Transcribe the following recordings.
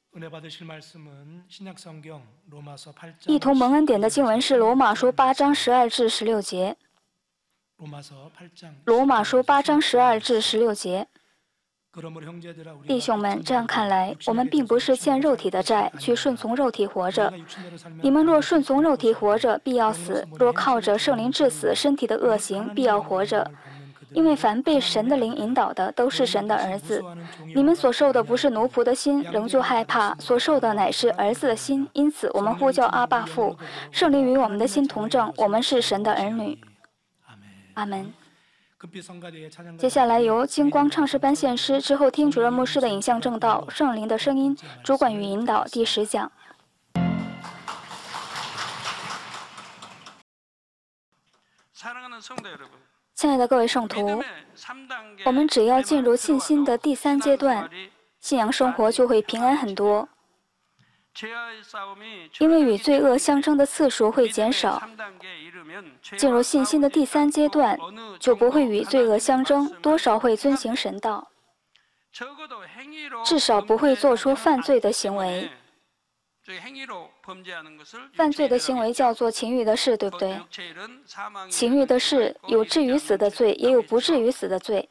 一同蒙恩典的经文是罗马书8章12至16节。罗马书8章12至16节。弟兄们，这样看来，我们并不是欠肉体的债，去顺从肉体活着。你们若顺从肉体活着，必要死；若靠着圣灵致死，身体的恶行必要活着。因为凡被神的灵引导的，都是神的儿子。你们所受的不是奴仆的心，仍旧害怕；所受的乃是儿子的心。因此，我们呼叫阿爸父。圣灵与我们的心同证，我们是神的儿女。阿门。接下来由金光唱诗班献诗，之后听主任牧师的影像正道，圣灵的声音，主管与引导第10讲。亲爱的各位圣徒，我们只要进入信心的第3阶段，信仰生活就会平安很多。因为与罪恶相争的次数会减少，进入信心的第3阶段，就不会与罪恶相争，多少会遵行神道，至少不会做出犯罪的行为。犯罪的行为叫做情欲的事，对不对？情欲的事有至于死的罪，也有不至于死的罪。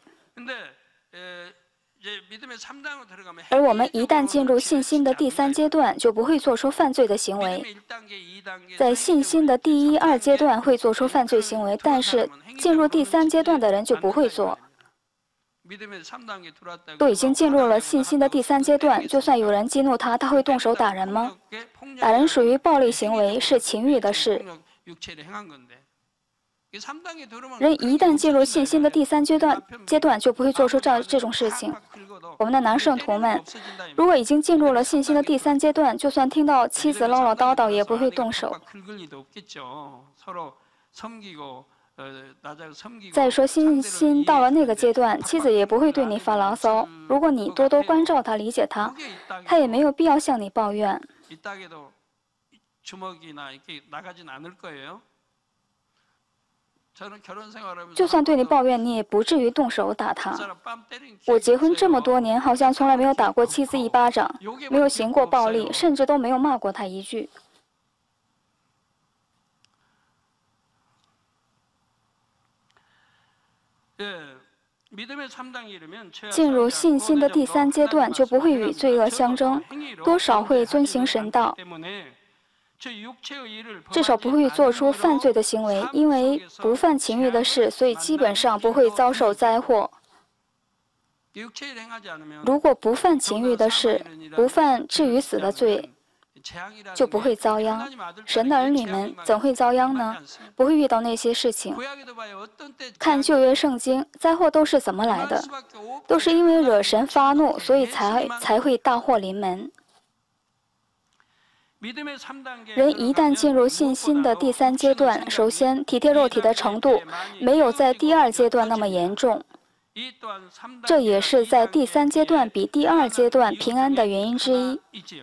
而我们一旦进入信心的第3阶段，就不会做出犯罪的行为。在信心的第1、2阶段会做出犯罪行为，但是进入第3阶段的人就不会做。都已经进入了信心的第3阶段，就算有人激怒他，他会动手打人吗？打人属于暴力行为，是情欲的事。人一旦进入信心的第3阶段，就不会做出这种事情。我们的男圣徒们，如果已经进入了信心的第3阶段，就算听到妻子唠唠叨叨，也不会动手。再说信心到了那个阶段，妻子也不会对你发牢骚。如果你多多关照她、理解她，她也没有必要向你抱怨。就算对你抱怨，你也不至于动手打他。我结婚这么多年，好像从来没有打过妻子一巴掌，没有行过暴力，甚至都没有骂过她一句。进入信心的第3阶段，就不会与罪恶相争，多少会遵行神道，至少不会做出犯罪的行为。因为不犯情欲的事，所以基本上不会遭受灾祸。如果不犯情欲的事，不犯至于死的罪，就不会遭殃。神的儿女们怎会遭殃呢？不会遇到那些事情。看旧约圣经，灾祸都是怎么来的？都是因为惹神发怒，所以才会大祸临门。人一旦进入信心的第3阶段，首先体贴肉体的程度没有在第2阶段那么严重，这也是在第3阶段比第2阶段平安的原因之一。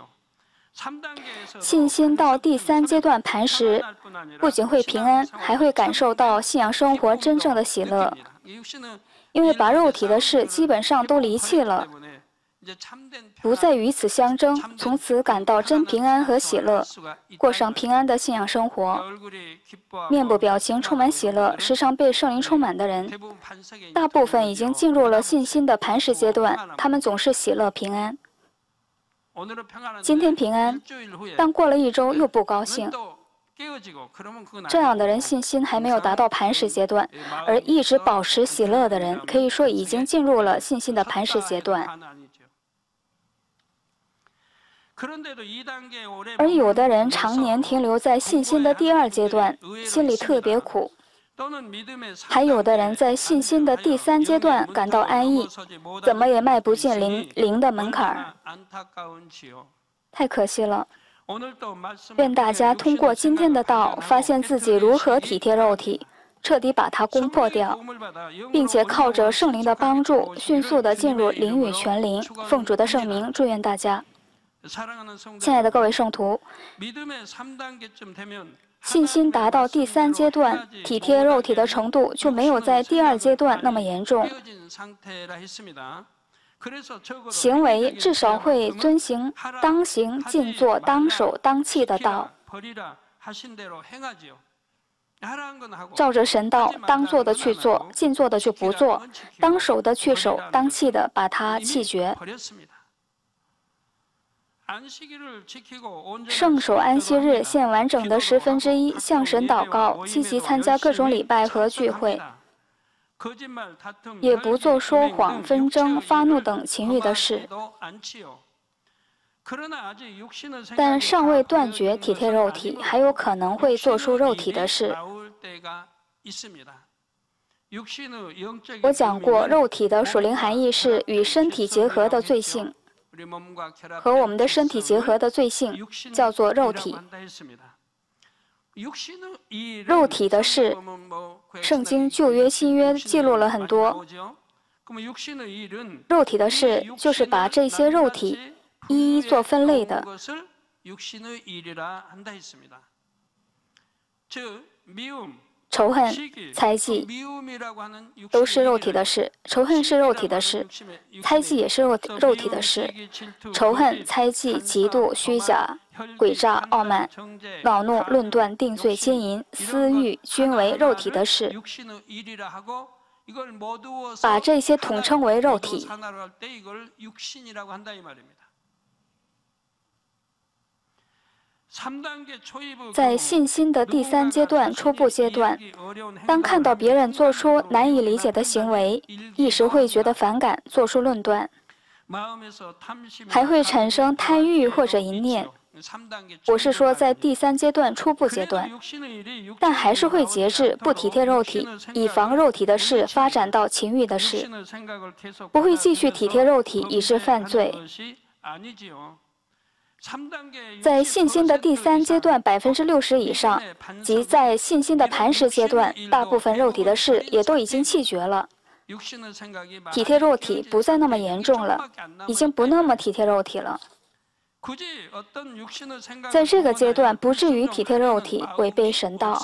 信心到第3阶段磐石，不仅会平安，还会感受到信仰生活真正的喜乐，因为把肉体的事基本上都离弃了，不再与此相争，从此感到真平安和喜乐，过上平安的信仰生活。面部表情充满喜乐，时常被圣灵充满的人，大部分已经进入了信心的磐石阶段，他们总是喜乐平安。今天平安，但过了1周又不高兴。这样的人信心还没有达到磐石阶段，而一直保持喜乐的人，可以说已经进入了信心的磐石阶段。而有的人常年停留在信心的第2阶段，心里特别苦。还有的人在信心的第3阶段感到安逸，怎么也迈不进灵的门槛儿，太可惜了。愿大家通过今天的道，发现自己如何体贴肉体，彻底把它攻破掉，并且靠着圣灵的帮助，迅速地进入灵与全灵。奉主的圣名，祝愿大家。亲爱的各位圣徒，信心达到第3阶段，体贴肉体的程度就没有在第2阶段那么严重。 行为至少会遵行当行、尽做、当守、当弃的道，照着神道，当做的去做，尽做的就不做，当守的去守，当弃的把它弃绝。圣守安息日，献完整的1/10，向神祷告，积极参加各种礼拜和聚会，也不做说谎、纷争、发怒等情欲的事。但尚未断绝体贴肉体，还有可能会做出肉体的事。我讲过，肉体的属灵含义是与身体结合的罪性，和我们的身体结合的罪性叫做肉体。肉体的事，圣经旧约、新约记录了很多。肉体的事就是把这些肉体一一做分类的。仇恨、猜忌都是肉体的事，仇恨是肉体的事，猜忌也是肉体的事。仇恨、猜忌、嫉妒、虚假、诡诈、傲慢、恼怒、论断、定罪、奸淫、私欲，均为肉体的事。把这些统称为肉体。在信心的第3阶段初步阶段，当看到别人做出难以理解的行为，一时会觉得反感，做出论断，还会产生贪欲或者淫念。我是说在第3阶段初步阶段，但还是会节制，不体贴肉体，以防肉体的事发展到情欲的事，不会继续体贴肉体以致犯罪。在信心的第3阶段60%以上，即在信心的磐石阶段，大部分肉体的事也都已经弃绝了，体贴肉体不再那么严重了，已经不那么体贴肉体了。在这个阶段不至于体贴肉体，违背神道。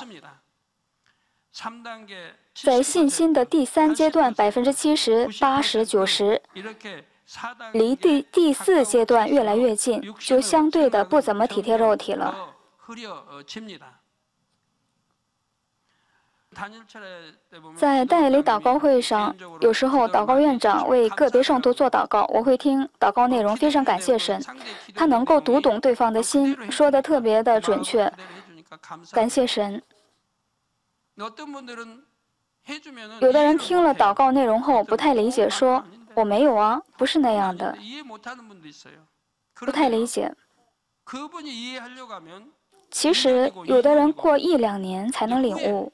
在信心的第3阶段70%、80%、90%。离第4阶段越来越近，就相对的不怎么体贴肉体了。在代理祷告会上，有时候祷告院长为个别圣徒做祷告，我会听祷告内容，非常感谢神，他能够读懂对方的心，说得特别的准确，感谢神。有的人听了祷告内容后不太理解，说我没有啊，不是那样的，不太理解。其实有的人过1、2年才能领悟。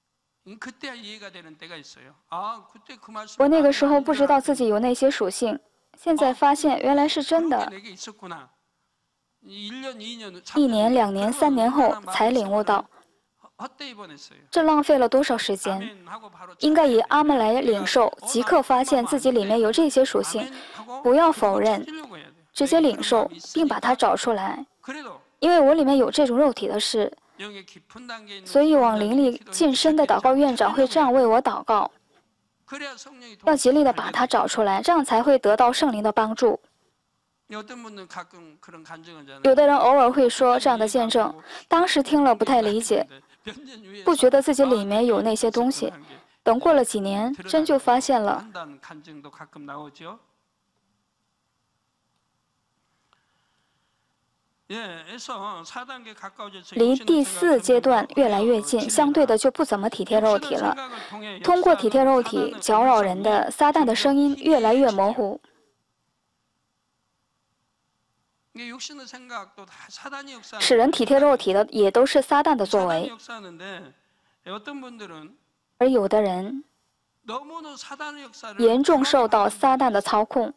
我那个时候不知道自己有那些属性，现在发现原来是真的。1年、2年、3年后才领悟到，这浪费了多少时间？应该以阿门来领受，即刻发现自己里面有这些属性，不要否认，直接领受，并把它找出来。因为我里面有这种肉体的事，所以往灵力近身的祷告院长会这样为我祷告，要极力的把它找出来，这样才会得到圣灵的帮助。有的人偶尔会说这样的见证，当时听了不太理解，不觉得自己里面有那些东西，等过了几年，真就发现了。离第4阶段越来越近，相对的就不怎么体贴肉体了。通过体贴肉体搅扰人的撒旦的声音越来越模糊。使人体贴肉体的也都是撒旦的作为，而有的人严重受到撒旦的操控。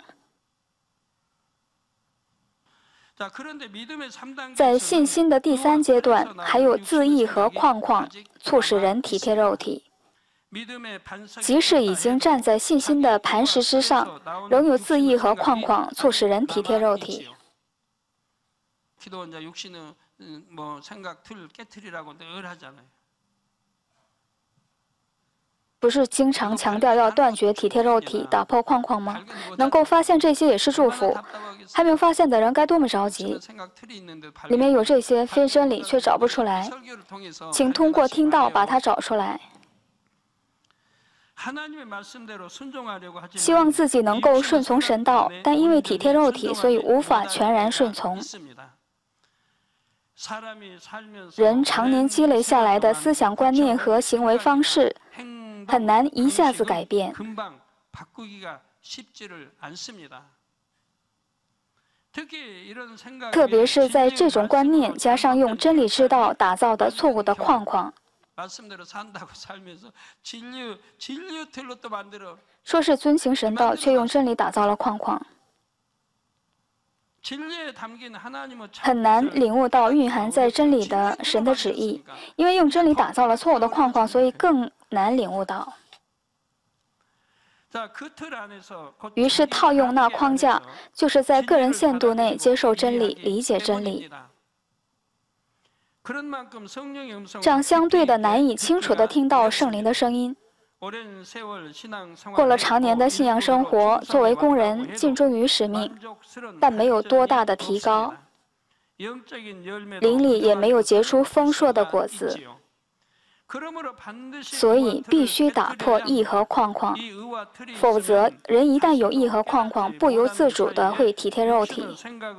在信心的第3阶段，还有自义和框框促使人体贴肉体。即使已经站在信心的磐石之上，仍有自义和框框促使人体贴肉体。 不是经常强调要断绝体贴肉体，打破框框吗？能够发现这些也是祝福。还没有发现的人该多么着急！里面有这些非真理，却找不出来，请通过听道把它找出来。希望自己能够顺从神道，但因为体贴肉体，所以无法全然顺从。人常年积累下来的思想观念和行为方式，很难一下子改变。特别是在这种观念加上用真理之道打造的错误的框框，说是遵行神道，却用真理打造了框框，很难领悟到蕴含在真理的神的旨意。因为用真理打造了错误的框框，所以更难领悟到。于是套用那框架，就是在个人限度内接受真理，理解真理。这样相对的难以清楚地听到圣灵的声音。过了常年的信仰生活，作为工人尽忠于使命，但没有多大的提高，灵里也没有结出丰硕的果子。所以必须打破义和框框，否则人一旦有义和框框，不由自主地会体贴肉体。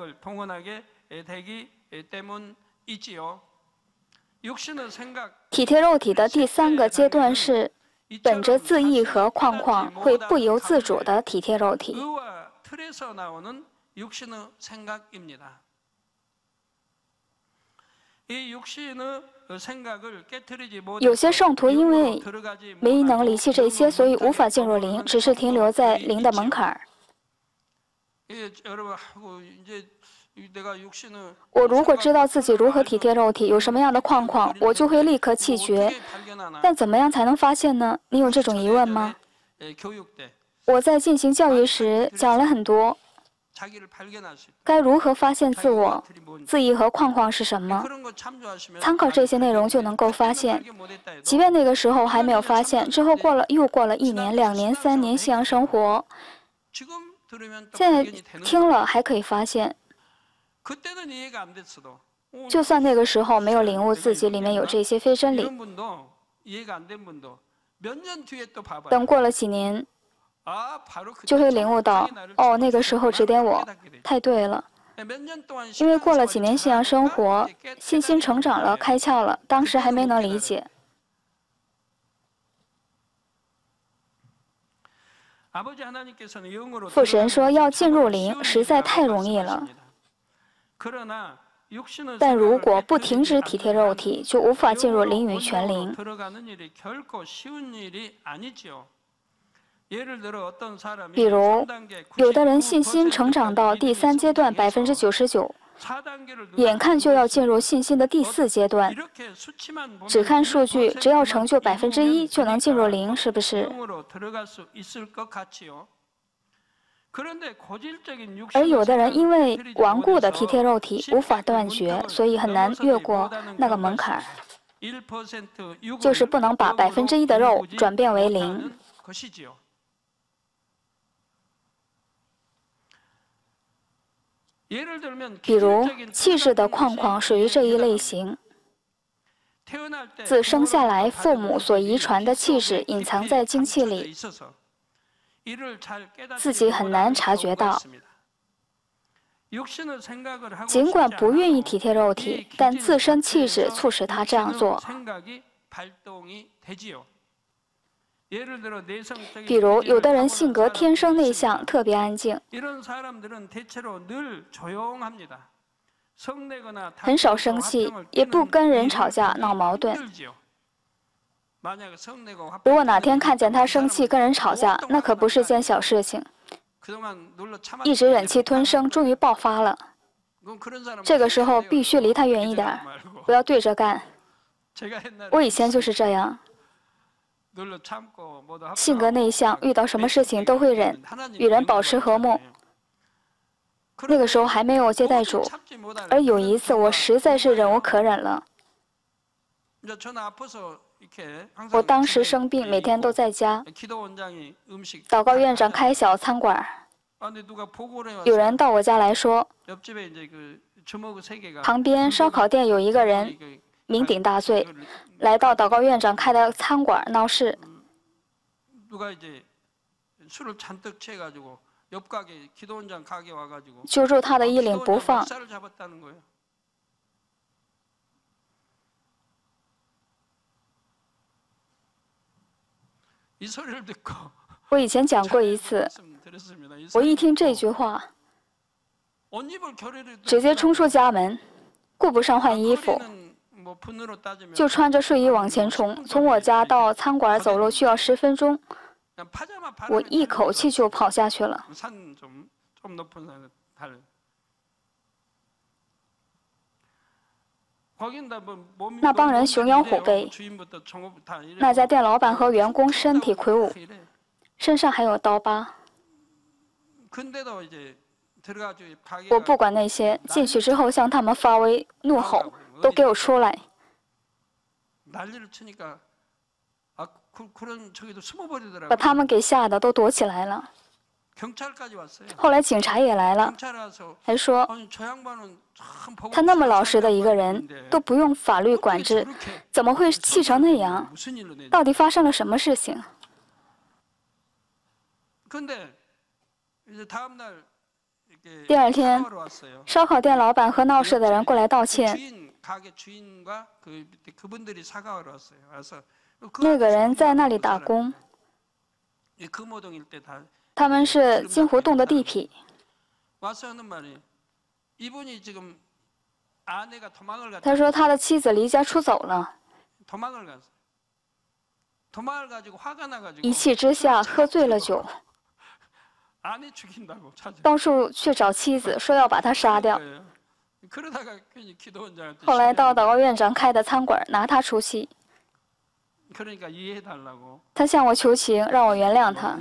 体贴肉体的第3个阶段是本着自义和框框，会不由自主地体贴肉体。有些圣徒因为没能离弃这些，所以无法进入灵，只是停留在灵的门槛。我如果知道自己如何体贴肉体，有什么样的框框，我就会立刻弃绝。但怎么样才能发现呢？你有这种疑问吗？我在进行教育时讲了很多。该如何发现自我、自义和框框是什么？参考这些内容就能够发现。即便那个时候还没有发现，之后又过了1年、2年、3年信仰生活，现在听了还可以发现。就算那个时候没有领悟自己里面有这些非真理，等过了几年，就会领悟到，哦，那个时候指点我，太对了。因为过了几年信仰生活，信心成长了，开窍了，当时还没能理解。父神说要进入灵，实在太容易了。但如果不停止体贴肉体，就无法进入灵与全灵。比如，有的人信心成长到第3阶段99%，眼看就要进入信心的第4阶段，只看数据，只要成就1%就能进入灵，是不是？而有的人因为顽固的体贴肉体，无法断绝，所以很难越过那个门槛，就是不能把1%的肉转变为灵。比如，气质的框框属于这一类型。自生下来，父母所遗传的气质隐藏在精气里，自己很难察觉到。尽管不愿意体贴肉体，但自身气质促使他这样做。比如，有的人性格天生内向，特别安静，很少生气，也不跟人吵架闹矛盾。如果哪天看见他生气跟人吵架，那可不是件小事情。一直忍气吞声，终于爆发了。这个时候必须离他远一点，不要对着干。我以前就是这样。性格内向，遇到什么事情都会忍，与人保持和睦。那个时候还没有接待主，而有一次我实在是忍无可忍了， 我当时生病，每天都在家。祷告院长开小餐馆，有人到我家来说，旁边烧烤店有一个人酩酊大醉，来到祷告院长开的餐馆闹事。揪住他的衣领不放。我以前讲过一次，我一听这句话，直接冲出家门，顾不上换衣服，就穿着睡衣往前冲。从我家到餐馆走路需要10分钟，我一口气就跑下去了。那帮人熊腰虎背，那家店老板和员工身体魁梧，身上还有刀疤。我不管那些，进去之后向他们发威怒吼，都给我出来！把他们给吓得都躲起来了。后来警察也来了，还说他那么老实的一个人，都不用法律管制，怎么会气成那样？到底发生了什么事情？第二天，烧烤店老板和闹事的人过来道歉。那个人在那里打工，他们是金湖洞的地痞。他说他的妻子离家出走了，一气之下喝醉了酒，到处去找妻子，说要把他杀掉。后来到祷告院长开的餐馆拿他出气。他向我求情，让我原谅他。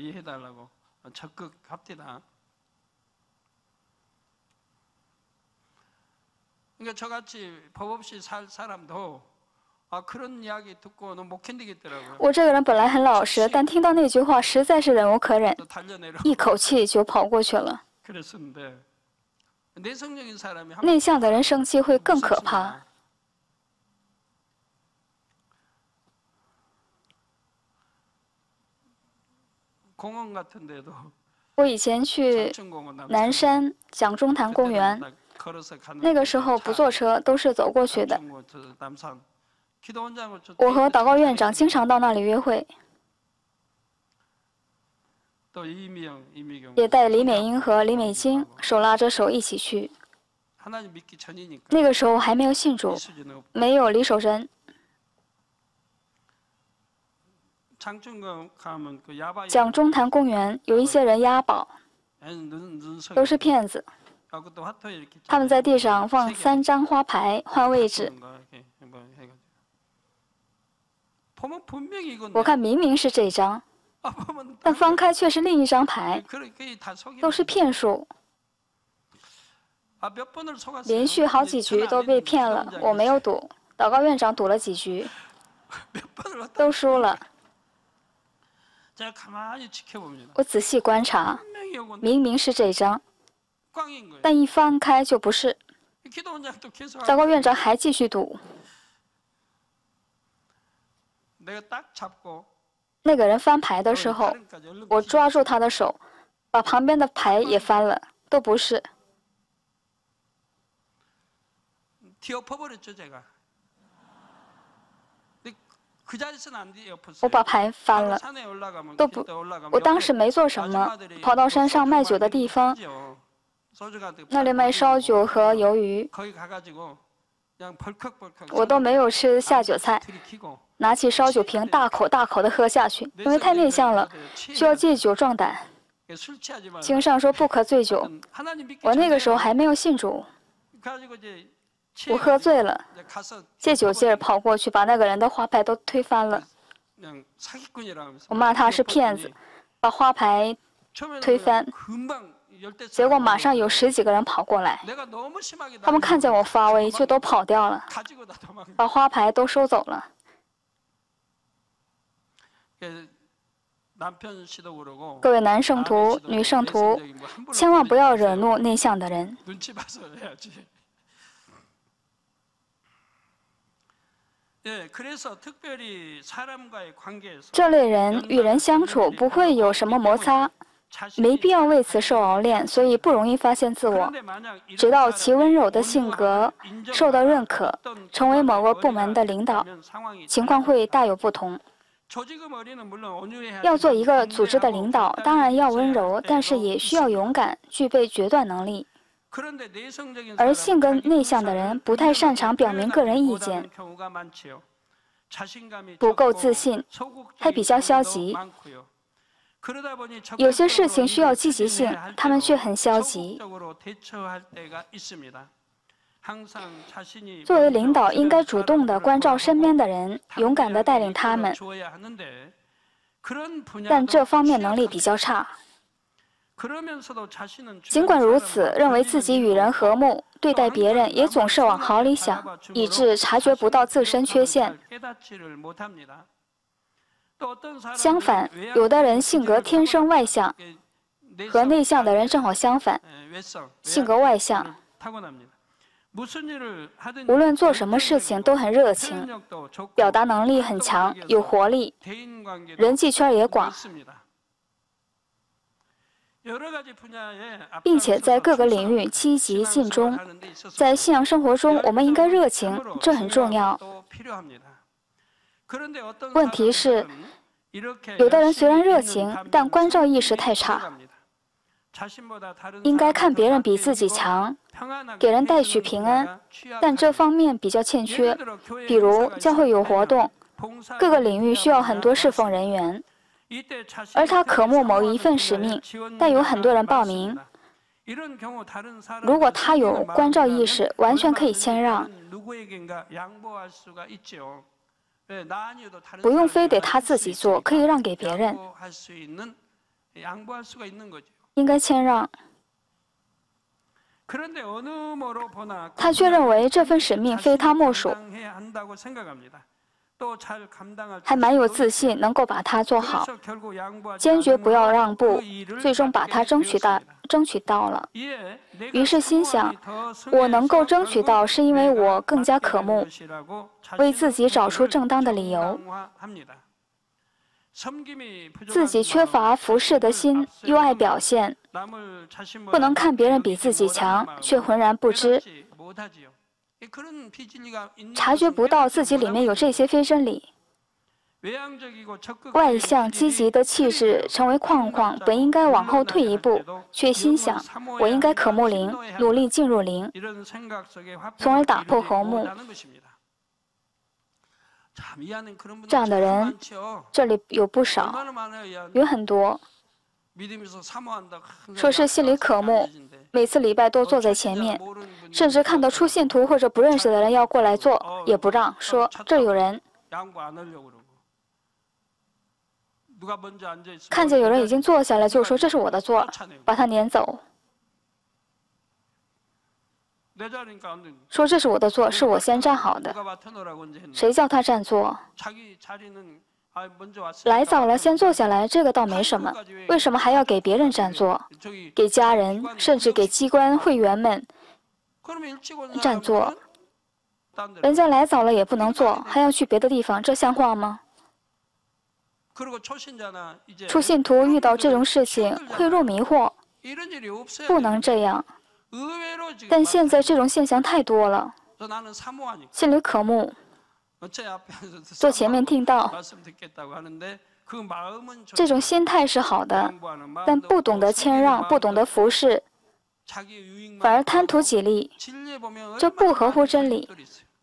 我这个人本来很老实，但听到那句话实在是忍无可忍，一口气就跑过去了。内向的人生气会更可怕。我以前去南山蒋中潭公园，那个时候不坐车，都是走过去的。我和祷告院长经常到那里约会，也带李美英和李美金手拉着手一起去。那个时候还没有信主，没有李守贞。蒋中潭公园有一些人押宝，都是骗子。他们在地上放3张花牌换位置，我看明明是这张，但翻开却是另一张牌，都是骗术。连续好几局都被骗了，我没有赌，祷告院长赌了几局，都输了。我仔细观察，明明是这张，但一翻开就不是。祷告院长还继续赌。那个人翻牌的时候，我抓住他的手，把旁边的牌也翻了，都不是。我把牌翻了，都不，我当时没做什么，跑到山上卖酒的地方，那里卖烧酒和鱿鱼，我都没有吃下酒菜，拿起烧酒瓶大口大口地喝下去，因为太内向了，需要借酒壮胆。经上说不可醉酒，我那个时候还没有信主。我喝醉了，借酒劲儿跑过去，把那个人的花牌都推翻了。我骂他是骗子，把花牌推翻。 结果马上有10几个人跑过来，他们看见我发威就都跑掉了，把花牌都收走了。各位男圣徒、女圣徒，千万不要惹怒内向的人。这类人与人相处不会有什么摩擦，没必要为此受熬练，所以不容易发现自我。直到其温柔的性格受到认可，成为某个部门的领导，情况会大有不同。要做一个组织的领导，当然要温柔，但是也需要勇敢，具备决断能力。而性格内向的人不太擅长表明个人意见，不够自信，还比较消极。有些事情需要积极性，他们却很消极。作为领导，应该主动地关照身边的人，勇敢地带领他们，但这方面能力比较差。尽管如此，认为自己与人和睦，对待别人也总是往好里想，以致察觉不到自身缺陷。相反，有的人性格天生外向，和内向的人正好相反，性格外向。无论做什么事情都很热情，表达能力很强，有活力，人际圈也广，并且在各个领域积极尽忠。在信仰生活中，我们应该热情，这很重要。问题是，有的人虽然热情，但关照意识太差。应该看别人比自己强，给人带去平安，但这方面比较欠缺。比如教会有活动，各个领域需要很多侍奉人员，而他渴慕某一份使命，但有很多人报名。如果他有关照意识，完全可以谦让，不用非得他自己做，可以让给别人。应该谦让。他却认为这份使命非他莫属，还蛮有自信，能够把它做好，坚决不要让步，最终把它争取到了。于是心想，我能够争取到，是因为我更加渴慕，为自己找出正当的理由。自己缺乏服侍的心，又爱表现，不能看别人比自己强，却浑然不知，察觉不到自己里面有这些非真理。外向积极的气质成为框框，本应该往后退一步，却心想我应该渴慕灵，努力进入灵，从而打破和睦。这样的人这里有不少，有很多，说是心里渴慕，每次礼拜都坐在前面，甚至看到初信徒或者不认识的人要过来坐，也不让，说这儿有人。看见有人已经坐下来，就说这是我的座，把他撵走。说这是我的座，是我先站好的，谁叫他占座？来早了先坐下来，这个倒没什么，为什么还要给别人占座？给家人，甚至给机关会员们占座？人家来早了也不能坐，还要去别的地方，这像话吗？初信徒遇到这种事情会入迷惑，不能这样。但现在这种现象太多了，心里渴慕，坐前面听到，这种心态是好的，但不懂得谦让，不懂得服侍，反而贪图己利，这不合乎真理。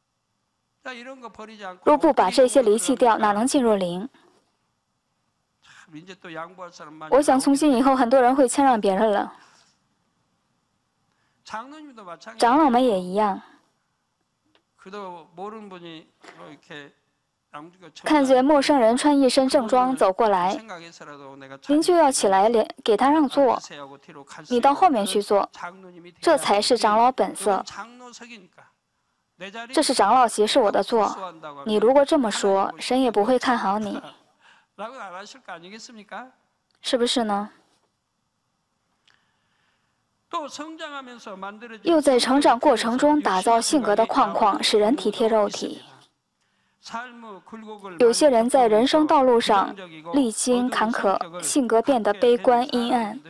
若不把这些离弃掉，哪能进入灵？我想从今以后很多人会谦让别人了。长老们也一样。 看见陌生人穿一身正装走过来，您就要起来给他让座，你到后面去坐，这才是长老本色。这是长老席，是我的座。你如果这么说，神也不会看好你，是不是呢？又在成长过程中打造性格的框框，使人体贴肉体。有些人在人生道路上历经坎坷，性格变得悲观阴暗，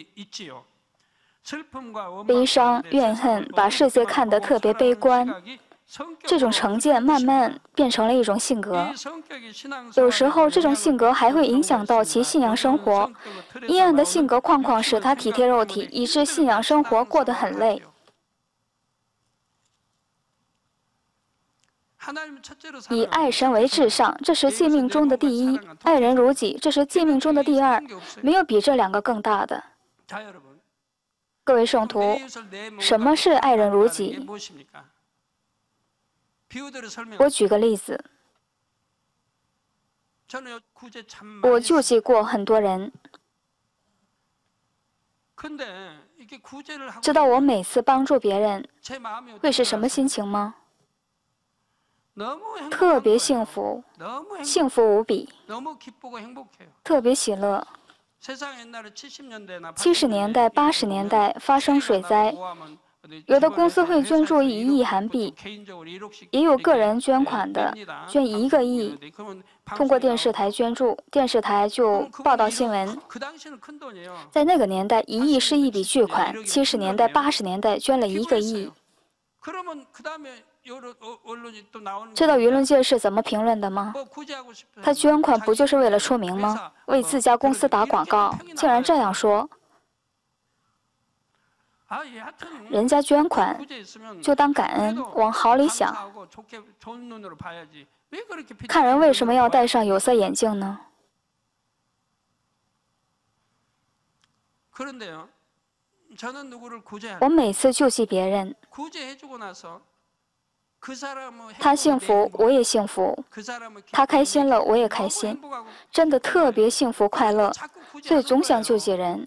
悲伤、怨恨，把世界看得特别悲观。这种成见慢慢变成了一种性格，有时候这种性格还会影响到其信仰生活。阴暗的性格框框使他体贴肉体，以致信仰生活过得很累。以爱神为至上，这是诫命中的第一；爱人如己，这是诫命中的第二。没有比这两个更大的。各位圣徒，什么是爱人如己？我举个例子，我救济过很多人，知道我每次帮助别人会是什么心情吗？特别幸福，幸福无比，特别喜乐。70年代、80年代发生水灾，有的公司会捐助1亿韩币，也有个人捐款的，捐1个亿，通过电视台捐助，电视台就报道新闻。在那个年代，1亿是一笔巨款，70年代、80年代捐了1个亿。知道舆论界是怎么评论的吗？他捐款不就是为了出名吗？为自家公司打广告，竟然这样说。人家捐款就当感恩，往好里想。看人为什么要戴上有色眼镜呢？我每次救济别人，他幸福，我也幸福；他开心了，我也开心，真的特别幸福快乐，所以总想救济人。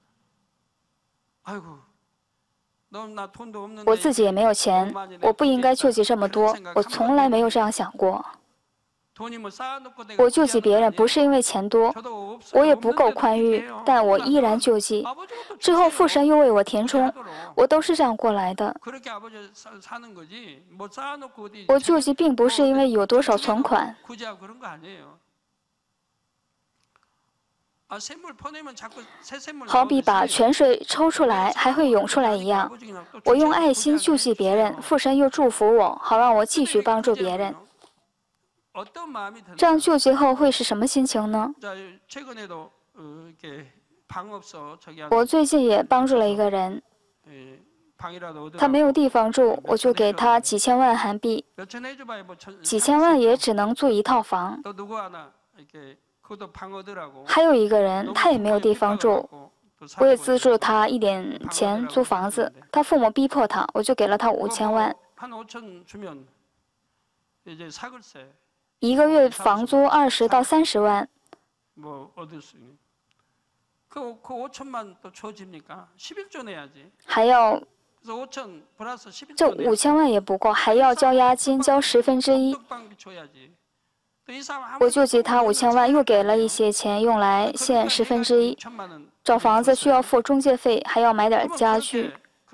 我自己也没有钱，我不应该救济这么多，我从来没有这样想过。我救济别人不是因为钱多，我也不够宽裕，但我依然救济。之后父神又为我填充，我都是这样过来的。我救济并不是因为有多少存款。好比把泉水抽出来还会涌出来一样，我用爱心救济别人，父神又祝福我，好让我继续帮助别人。这样救济后会是什么心情呢？我最近也帮助了一个人，他没有地方住，我就给他几千万韩币，几千万也只能租1套房。还有一个人，他也没有地方住，我也资助他一点钱租房子，他父母逼迫他，我就给了他5000万。1个月房租20到30万。还要这5000万也不够，还要交押金，交1/10。我救济他5000万，又给了一些钱用来现1/10。找房子需要付中介费，还要买点家具。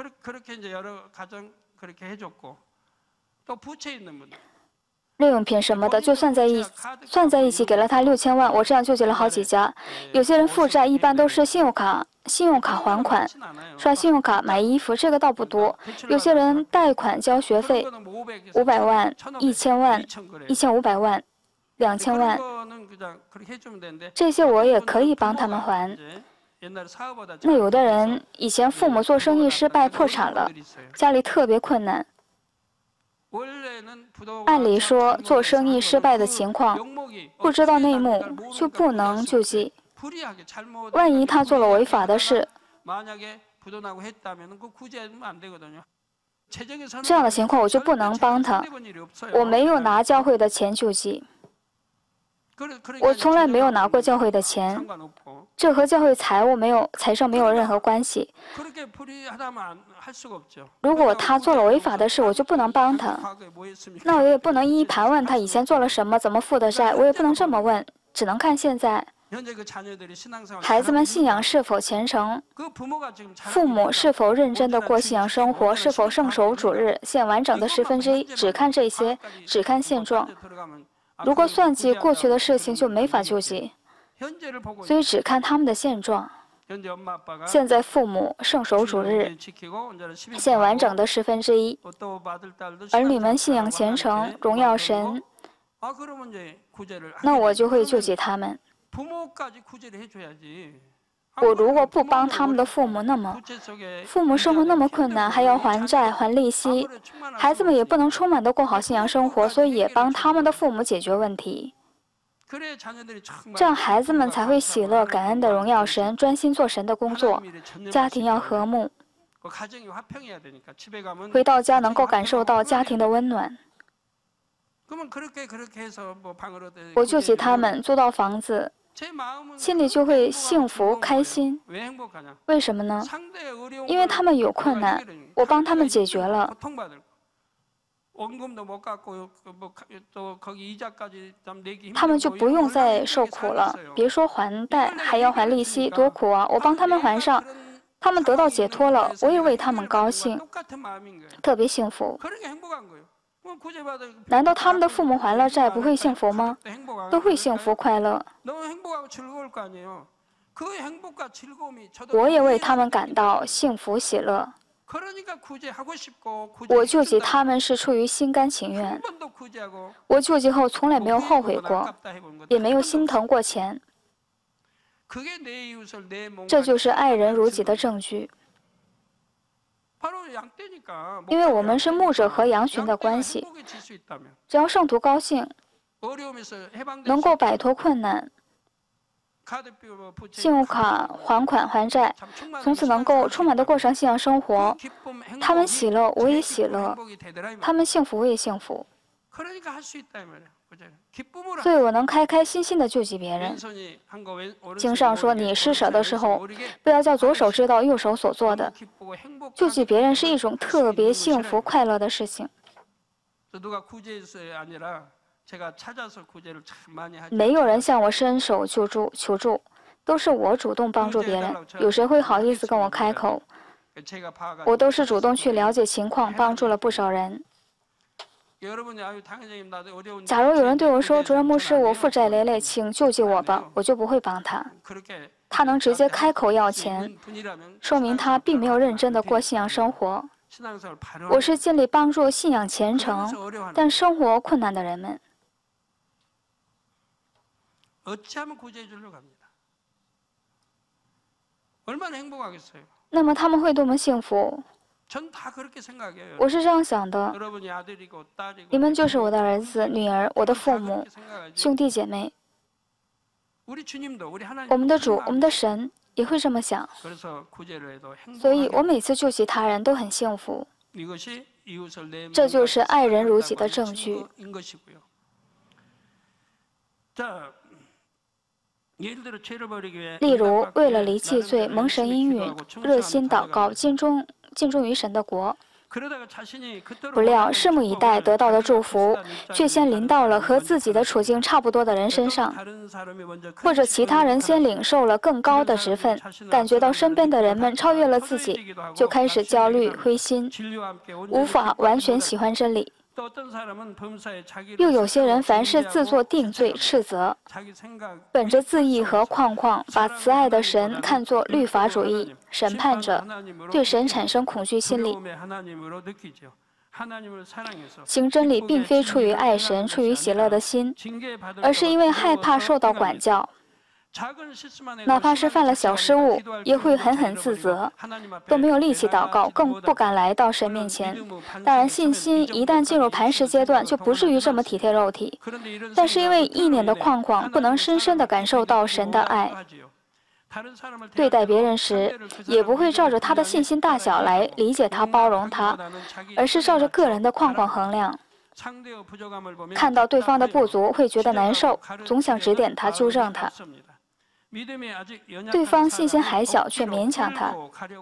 日用品什么的就算在一起，给了他6000万。我这样救济了好几家。有些人负债一般都是信用卡还款，刷信用卡买衣服，这个倒不多。有些人贷款交学费，500万、1000万、1500万、2000万，这些我也可以帮他们还。那有的人以前父母做生意失败破产了，家里特别困难。按理说，做生意失败的情况，不知道内幕就不能救济。万一他做了违法的事，这样的情况我就不能帮他。我没有拿教会的钱救济。 我从来没有拿过教会的钱，这和教会财政没有任何关系。如果他做了违法的事，我就不能帮他。那我也不能一一盘问他以前做了什么，怎么负的债，我也不能这么问，只能看现在。孩子们信仰是否虔诚，父母是否认真地过信仰生活，是否圣守主日，现完整的1/10，只看这些，只看现状。如果算计过去的事情，就没法救济，所以只看他们的现状。现在父母圣守主日，现完整的1/10，儿女们信仰虔诚，荣耀神，那我就会救济他们。我如果不帮他们的父母，那么父母生活那么困难，还要还债还利息，孩子们也不能充满地过好信仰生活，所以也帮他们的父母解决问题。这样孩子们才会喜乐感恩地荣耀神，专心做神的工作，家庭要和睦，回到家能够感受到家庭的温暖。我救济他们，租到房子，心里就会幸福开心。为什么呢？因为他们有困难，我帮他们解决了。他们就不用再受苦了。别说还贷，还要还利息，多苦啊！我帮他们还上，他们得到解脱了，我也为他们高兴，特别幸福。难道他们的父母还了债不会幸福吗？都会幸福快乐。我也为他们感到幸福喜乐。我救济他们是出于心甘情愿。我救济后从来没有后悔过，也没有心疼过钱。这就是爱人如己的证据。因为我们是牧者和羊群的关系，只要圣徒高兴，能够摆脱困难，信用卡还款还债，从此能够充满地过上信仰生活，他们喜乐，我也喜乐；他们幸福，我也幸福。所以我能开开心心地救济别人。经上说，你施舍的时候，不要叫左手知道右手所做的。救济别人是一种特别幸福快乐的事情。没有人向我伸手求助，都是我主动帮助别人。有谁会好意思跟我开口？我都是主动去了解情况，帮助了不少人。假如有人对我说：“主任牧师，我负债累累，请救济我吧。”我就不会帮他。他能直接开口要钱，说明他并没有认真地过信仰生活。我是尽力帮助信仰虔诚但生活困难的人们。那么他们会多么幸福？我是这样想的，你们就是我的儿子、女儿，我的父母、兄弟姐妹。我们的主、我们的神也会这么想，所以我每次救济他人都很幸福。这就是爱人如己的证据。例如，为了离弃罪、蒙神应允，热心祷告，尽忠于神的国。不料，拭目以待得到的祝福，却先临到了和自己的处境差不多的人身上，或者其他人先领受了更高的职分，感觉到身边的人们超越了自己，就开始焦虑、灰心，无法完全喜欢真理。又有些人凡事自作定罪、斥责，本着自义和框框，把慈爱的神看作律法主义，审判者，对神产生恐惧心理。行真理并非出于爱神、出于喜乐的心，而是因为害怕受到管教。哪怕是犯了小失误，也会狠狠自责，都没有力气祷告，更不敢来到神面前。当然，信心一旦进入磐石阶段，就不至于这么体贴肉体。但是因为意念的框框，不能深深地感受到神的爱。对待别人时，也不会照着他的信心大小来理解他、包容他，而是照着个人的框框衡量。 看到对方的不足会觉得难受，总想指点他、纠正他。对方信心还小，却勉强他。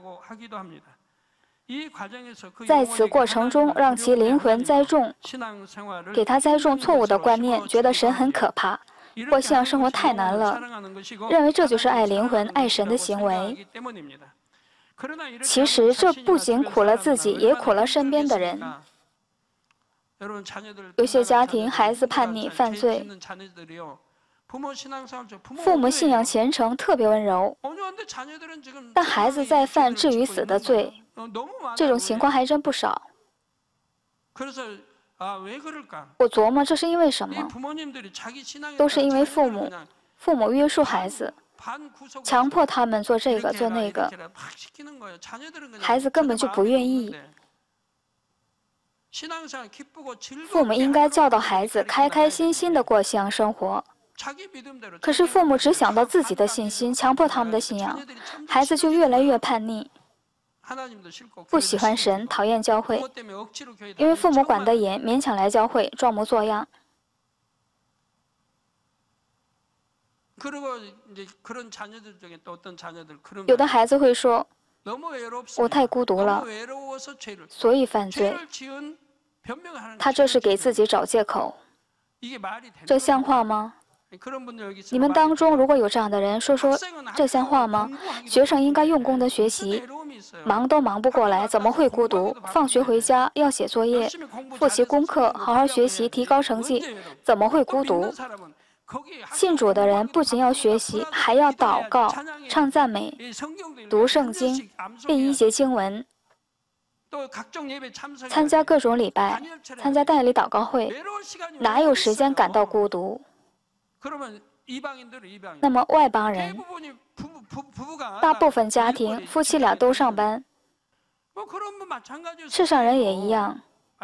在此过程中，让其灵魂栽种，给他栽种错误的观念，觉得神很可怕，过信仰生活太难了，认为这就是爱灵魂、爱神的行为。其实这不仅苦了自己，也苦了身边的人。有些家庭孩子叛逆犯罪，父母信仰虔诚，特别温柔，但孩子在犯至于死的罪，这种情况还真不少。我琢磨这是因为什么？都是因为父母约束孩子，强迫他们做这个做那个，孩子根本就不愿意。父母应该教导孩子开开心心地过信仰生活。可是父母只想到自己的信心，强迫他们的信仰，孩子就越来越叛逆，不喜欢神，讨厌教会，因为父母管得严，勉强来教会，装模作样。有的孩子会说，我太孤独了，所以犯罪。他这是给自己找借口，这像话吗？你们当中如果有这样的人，说说这像话吗？学生应该用功的学习，忙都忙不过来，怎么会孤独？放学回家要写作业、复习功课，好好学习，提高成绩，怎么会孤独？信主的人不仅要学习，还要祷告、唱赞美、读圣经、背一节经文，参加各种礼拜，参加代理祷告会，哪有时间感到孤独？那么外邦人，大部分家庭夫妻俩都上班，世上人也一样，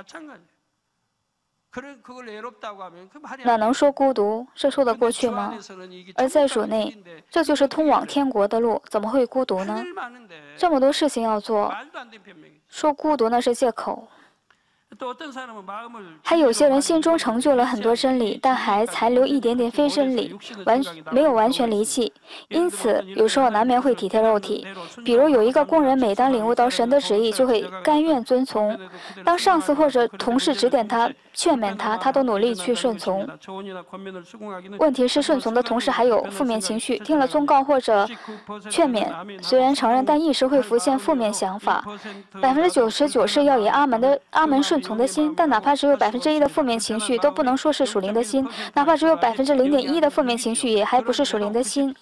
哪能说孤独？这说得过去吗？而在主内，这就是通往天国的路，怎么会孤独呢？这么多事情要做，说孤独那是借口。还有些人心中成就了很多真理，但还残留一点点非真理，没有完全离弃，因此有时候难免会体贴肉体。比如有一个工人，每当领悟到神的旨意，就会甘愿遵从；当上司或者同事指点他、劝勉他，他都努力去顺从。问题是，顺从的同时还有负面情绪，听了忠告或者劝勉，虽然承认，但一时会浮现负面想法。99%是要以阿门顺从的心，但哪怕只有1%的负面情绪，都不能说是属灵的心；哪怕只有0.1%的负面情绪，也还不是属灵的心。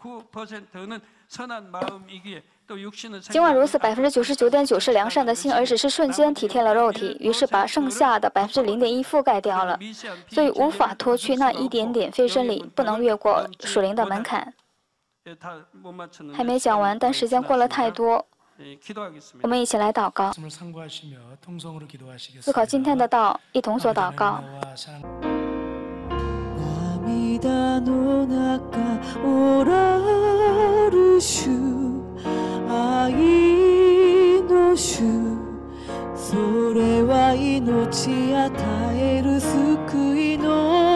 尽管如此，99.9%是良善的心，而只是瞬间体贴了肉体，于是把剩下的0.1%覆盖掉了，所以无法脱去那一点点非真理，不能越过属灵的门槛。还没讲完，但时间过了太多。我们一起来祷告，思考今天的道，一同做祷告。涙の中おらる主、愛の主、それは命与える救いの